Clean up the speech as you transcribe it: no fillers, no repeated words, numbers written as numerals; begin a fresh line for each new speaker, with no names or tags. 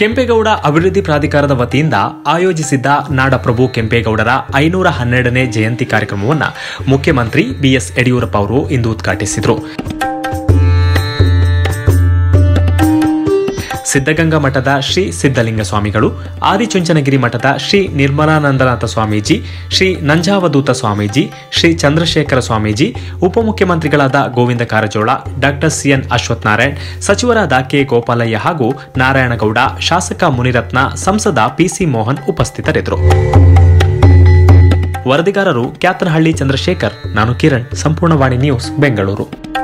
ಕೆಂಪೇಗೌಡ ಅಭಿವೃದ್ಧಿ ಪ್ರಾಧಿಕಾರದ ವತಿಯಿಂದ ಆಯೋಜಿಸಿದ್ದ ನಾಡಪ್ರಭು ಕೆಂಪೇಗೌಡರ 512ನೇ ಜಯಂತಿ ಕಾರ್ಯಕ್ರಮವನ್ನು ಮುಖ್ಯಮಂತ್ರಿ ಬಿಎಸ್ ಯಡಿಯೂರಪ್ಪ ಅವರು ಇಂದು ಉದ್ಘಾಟಿಸಿದರು. ಸಿದ್ಧಗಂಗಾ ಮಠದ ಶ್ರೀ ಸಿದ್ಧಲಿಂಗ ಸ್ವಾಮಿಗಳು, ಆದಿಚುಂಚನಗಿರಿ ಮಠದ ಶ್ರೀ ನಿರ್ಮಲಾನಂದನಾಥ ಸ್ವಾಮೀಜಿ, ಶ್ರೀ ನಂಜಾವಧೂತ ಸ್ವಾಮೀಜಿ, ಶ್ರೀ ಚಂದ್ರಶೇಖರ ಸ್ವಾಮೀಜಿ, ಉಪಮುಖ್ಯಮಂತ್ರಿಗಳಾದ ಗೋವಿಂದ ಕಾರಜೋಳ, ಡಾಕ್ಟರ್ ಸಿಎನ್ ಅಶ್ವತ್ಥನಾರಾಯಣ್, ಸಚಿವರಾದ ಕೆ ಗೋಪಾಲಯ್ಯ ಹಾಗೂ ನಾರಾಯಣಗೌಡ, ಶಾಸಕ ಮುನಿರತ್ನ, ಸಂಸದ ಪಿಸಿ ಮೋಹನ್ ಉಪಸ್ಥಿತರಿದ್ದರು. ವರದಿಗಾರರು ಕ್ಯಾತನಹಳ್ಳಿ ಚಂದ್ರಶೇಖರ್, ನಾನು ಕಿರಣ್, ಸಂಪೂರ್ಣವಾಣಿ ನ್ಯೂಸ್, ಬೆಂಗಳೂರು.